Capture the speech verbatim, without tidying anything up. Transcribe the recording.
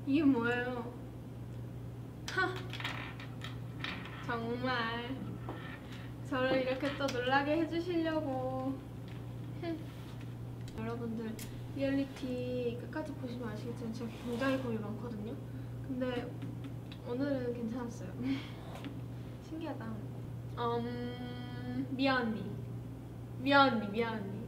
이게 뭐예요? 하! 정말 저를 이렇게 또 놀라게 해주시려고. 여러분들 리얼리티 끝까지 보시면 아시겠지만 제가 굉장히 겁이 많거든요. 근데 오늘은 괜찮았어요. 신기하다. 음... 미아 언니 미아 언니 미아 언니